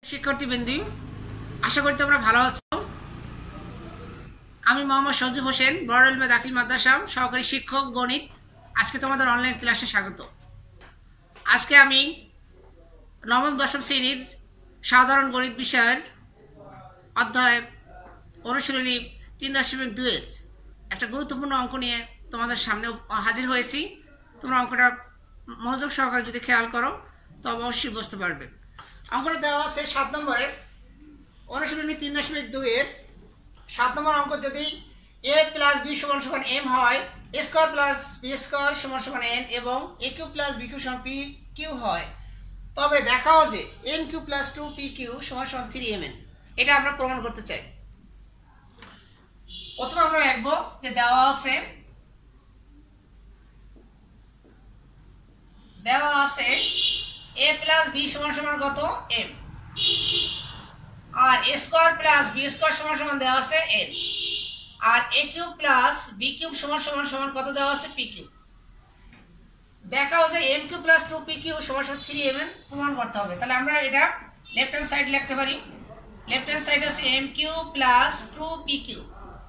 শিক্ষার্থীবৃন্দি, আশা করি তোমরা ভালো আছো। আমি মোহাম্মদ সজীব হোসেন, বড় দাখিল মাদ্রাসা সহকারী শিক্ষক গণিত। আজকে তোমাদের অনলাইন ক্লাসে স্বাগত। আজকে আমি নবম দশম শ্রেণীর সাধারণ গণিত বিষয়ের অধ্যায় অনুশীলনী 3.2-এর একটা গুরুত্বপূর্ণ অঙ্ক নিয়ে তোমাদের সামনে হাজির হয়েছি। তোমরা অঙ্কটা মনোযোগ সহকারে যদি খেয়াল করো তো অবশ্যই বুঝতে পারবে। অঙ্কটা দেওয়া আছে 7 নম্বরের অনুশীলনী 3.2-এর 7 নম্বর অঙ্ক। যদি a প্লাস b সমান সমান m হয়, a square plus b square সমান সমান n এবং a cube plus b cube সমান p কিউ হয়, তবে দেখাও যে m cube plus 2p Q সমান সমান 3mn। এটা আমরা প্রমাণ করতে চাই। প্রথমে আমরা লিখব যে দেওয়া আছে a প্লাস b সমান সমান কত m, আর a square plus b square সমান সমান দেওয়া আছে n, আর a cube plus b cube সমান সমান সমান কত দেওয়া আছে p কিউব। দেখাও যে m cube plus 2p cube সমান সমান 3mn প্রমাণ করতে হবে। তাহলে আমরা এটা লেফট হ্যান্ড সাইড লিখতে পারি। লেফট হ্যান্ড সাইড আছে m cube plus 2p cube,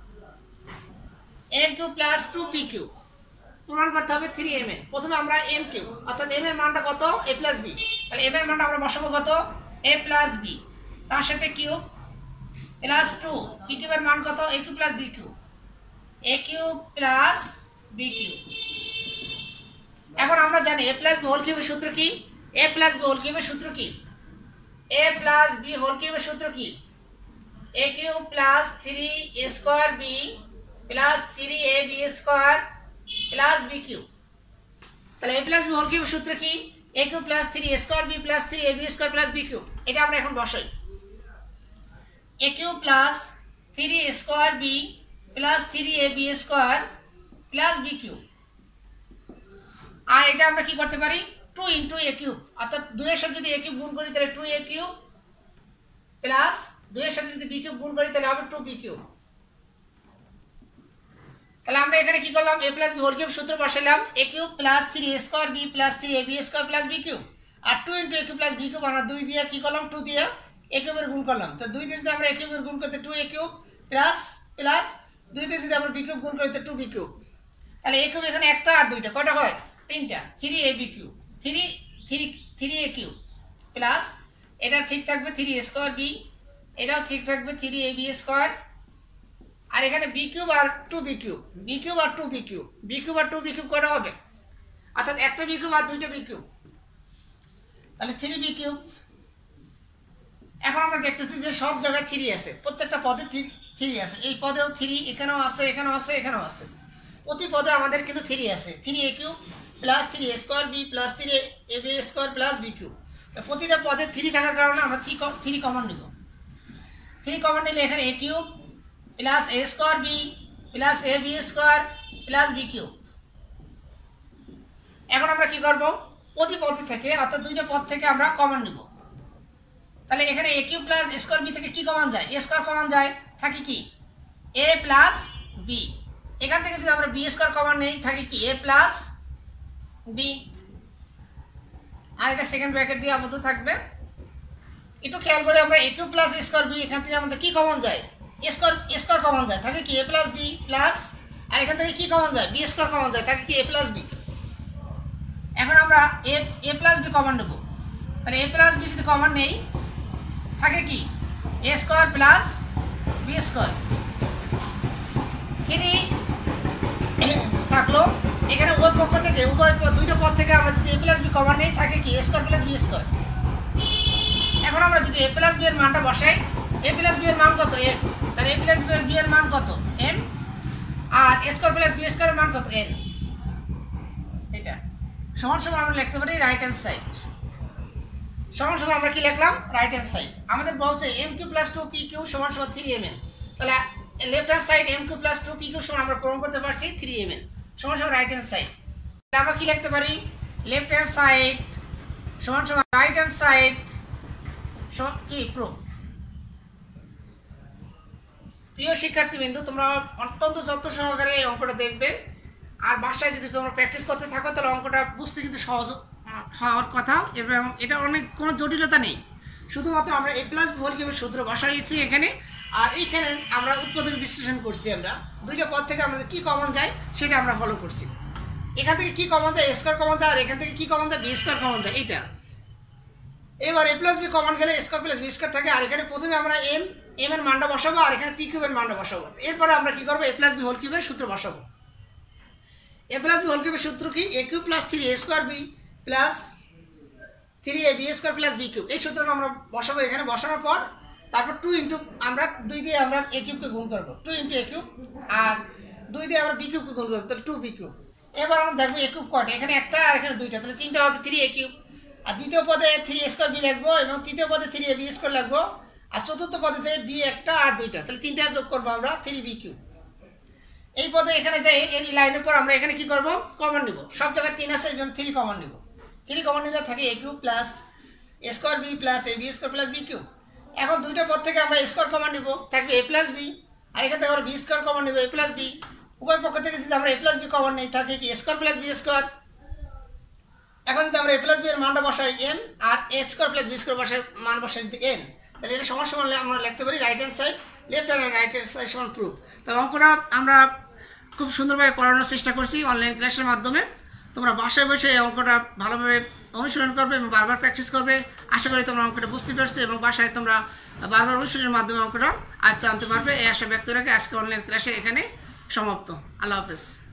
m cube plus 2p cube প্রমাণ করতে হবে 3mn। প্রথমে আমরা m কিউব অর্থাৎ m এর মানটা কত a প্লাস b, তাহলে m এর মানটা আমরা বসাবো কত a প্লাস b, তার সাথে কিউব প্লাস 2 p কিউবের মান কত a cube plus b cube, a cube plus b cube. এখন আমরা জানি a প্লাস b হোল কিউবের সূত্র কি, a প্লাস b হোল কিউবের সূত্র কি, a প্লাস b হোল কিউবের সূত্র কি, a cube plus 3a square b plus 3ab square plus b cube. তাহলে a প্লাস b হোল কিউবের সূত্র কি, a cube plus 3a square b plus 3ab square plus b cube. এটা আমরা এখন বসাই। a cube plus 3a square b plus 3ab square plus b cube. আর এটা আমরা কি করতে পারি 2 ইনটু a কিউব, অর্থাৎ 2 এর সাথে যদি a কিউব গুণ করি তাহলে 2a কিউব প্লাস 2 এর সাথে যদি b কিউব গুণ করি তাহলে হবে 2b কিউব। তাহলে আমরা এখানে কি করলাম a plus b whole cube সূত্র বসাইলাম, a cube plus 3a square b plus 3ab square plus b cube, আর 2 into a cube plus b cube আমরা 2 দিয়ে কি করলাম 2 দিয়ে a কিউবের গুণ করলাম। তো 2 দিয়ে যদি আমরা a কিউবের গুণ করতে 2a কিউব প্লাস প্লাস 2 দিয়ে যদি আমরা b কিউব গুণ করি তো 2b কিউব। তাহলে a কিউব এখানে একটা আর দুইটা কয়টা হয় তিনটা, 3ab cube 3a cube plus এটা ঠিক থাকবে 3a স্কয়ার b, এটাও ঠিক থাকবে 3ab স্কয়ার, আর এখানে b কিউব আর 2b কিউব, b কিউব আর 2b কিউব, b কিউব আর 2b কিউব কয়টা হবে, অর্থাৎ একটা b কিউব আর দুইটা b কিউব, তাহলে 3b কিউব। এখন আমরা দেখতেছি যে সব জায়গায় 3 আছে, প্রত্যেকটা পদে 3 আছে, এই পদেও 3, এখানেও আছে, এখানেও আছে, এখানেও আছে, প্রতি পদে আমাদের কিন্তু 3 আছে। 3a cube plus 3a square b plus 3ab square plus b cube. প্রতিটা পদে 3 থাকার কারণে আমরা 3 কমন নিব। 3 কমন নিলে এখানে a cube plus a square b plus ab square plus b cube. এখন আমরা কি করব প্রতি পদ থেকে অর্থাৎ দুইটা পদ থেকে আমরা কমন নিব। তাহলে এখানে a cube plus a square b থেকে কি কমন যায়, a স্কয়ার কমন যায়, থাকে কি a প্লাস b। এখান থেকে যদি আমরা b স্কয়ার কমন নেই থাকে কি a প্লাস b, আর এটা সেকেন্ড ব্র্যাকেট দিয়ে আবদ্ধ থাকবে। একটু খেয়াল করে আমরা a cube plus a square b, এখান থেকে আমাদের কি কমন যায় a স্কয়ার কমন যায়, থাকে কি a প্লাস b প্লাস, আর এখান থেকে কি কমন যায় b স্কয়ার কমন যায়, থাকে কি a প্লাস b। এখন আমরা a প্লাস b কমন নেব। তাহলে a প্লাস b যদি কমন নেই থাকে কি a square plus b square, 3 থাকলো। এখানে উভয় পক্ষ থেকে দুইটা পদ থেকে আমরা যদি a প্লাস b কমন নেই থাকে কি a square plus b square. এখন আমরা যদি a প্লাস b এর মানটা বসাই, a প্লাস b এর মান কত m, তাহলে a প্লাস b এর মান কত m, আর a square plus b square এর মান কত n। এটা সমান সমান আমরা লিখতে পারি রাইট হ্যান্ড সাইড। সমান সমান আমরা কি লিখলাম রাইট হ্যান্ড সাইড। আমাদের বলছে m cube plus 2p cube সমান সমান 3mn, তাহলে left hand side m cube plus 2p cube সমান আমরা প্রমাণ করতে পারছি 3mn সমান সমান রাইট হ্যান্ড সাইড। আমরা কি লিখতে পারি লেফট হ্যান্ড সাইড সমান সমান রাইট হ্যান্ড সাইড কি প্রুফ। প্রিয় শিক্ষার্থীবৃন্দ, তোমরা অত্যন্ত যত্ন সহকারে এই অঙ্কটা দেখবে, আর বাসায় যদি তোমরা প্র্যাকটিস করতে থাকো তাহলে অঙ্কটা বুঝতে কিন্তু সহজ হওয়ার কথা, এবং এটা অনেক কোনো জটিলতা নেই। শুধুমাত্র আমরা a প্লাস বি হোল কিউবের সূত্র বসাইছি এখানে, আর এইখানে আমরা উৎপাদক বিশ্লেষণ করছি। আমরা দুইটা পদ থেকে আমাদের কি কমন যায় সেটা আমরা ফলো করছি। এখান থেকে কি কমন যায়, a স্কয়ার কমন যায়, আর এখান থেকে কি কমন যায়, b স্কয়ার কমন যায়, এইটা। এবার a প্লাস বি কমন গেলে স্কয়ার প্লাস বি স্কয়ার থাকে, আর এখানে প্রথমে আমরা এম এর মানটা বসাবো, আর এখানে পি কিউবের মানটা বসাবো। এরপরে আমরা কি করবো, a প্লাস বি হোল কিউবের সূত্র বসাবো। a প্লাস বি হোল কিউবের সূত্র কি, a cube plus 3a square B plus 3a B square plus B cube, এই সূত্রটা আমরা বসাবো। এখানে বসানোর পর তারপর 2 ইন্টু আমরা 2 দিয়ে আমরা a কিউবকে গুণ করবো, 2 ইন্টু a কিউব, আর 2 দিয়ে আমরা b কিউবকে গুণ করবো, তাহলে 2b কিউব। এবার আমরা দেখবো a কিউব কয়টা, এখানে একটা আর এখানে দুইটা, তাহলে 3টা হবে 3a কিউব। আর দ্বিতীয় পদে 3a স্কয়ার বি লিখবো, এবং তৃতীয় পদে 3a বি স্কয়ার লিখবো, আর চতুর্থ পদে যে b একটা আর দুইটা, তাহলে 3টা যোগ করবো আমরা 3b কিউব। এই পদে এখানে যে এই লাইনের পর আমরা এখানে কি করবো, কমন নিব। সব জায়গায় 3 আছে, এই জন্য 3 কমন নিব। 3 কমন নিলে থাকে a cube plus a square B plus a B square plus B cube. এখন দুইটা পদ থেকে আমরা স্কয়ার কমন নিব, থাকবে a প্লাস বি, আর এখান থেকে আমরা বি স্কয়ার কমন নিব, a প্লাস বি। উভয় পক্ষ থেকে যদি আমরা a প্লাস বি কমন নিই, থাকে কি a square plus B square. এখন যদি আমরা a প্লাস বি এর মানটা বসাই m, আর a square plus B square বসাই মান বসাই যদি n, তাহলে এটা সমান সমান আমরা লিখতে পারি right hand side left hand right hand side সমান প্রুফ। তো অঙ্কটা আমরা খুব সুন্দরভাবে করানোর চেষ্টা করছি অনলাইন ক্লাসের মাধ্যমে। তোমরা বাসায় বসে এই অঙ্কটা ভালোভাবে অনুশীলন করবে এবং বারবার প্র্যাকটিস করবে। আশা করি তোমরা অঙ্কটা বুঝতে পারছো এবং বাসায় তোমরা বারবার অনুশীলনের মাধ্যমে অঙ্কটা আয়ত্তে আনতে পারবে। এই আশা ব্যক্ত রেখে আজকে অনলাইন ক্লাসে এখানে সমাপ্ত। আল্লাহ হাফেজ।